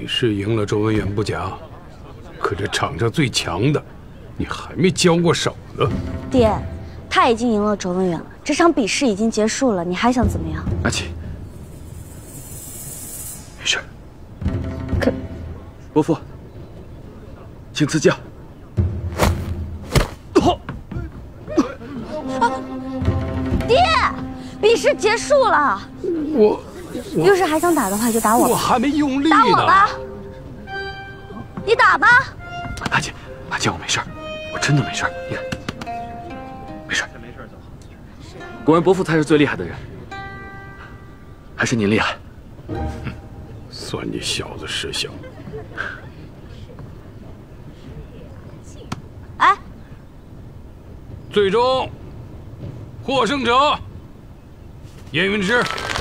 你是赢了周文远不假，可这场上最强的，你还没交过手呢。 爹，他已经赢了周文远了，这场比试已经结束了，你还想怎么样？ 阿奇，没事。 可， 伯父，请赐教。 爹，比试结束了。 我要是还想打的话，就打我吧。 我还没用力呢。 打我吧，你打吧。 阿姐，阿姐，我没事儿，我真的没事儿。你看，没事儿。果然伯父才是最厉害的人，还是您厉害。 算你小子识相。 哎， 最终获胜者叶云之。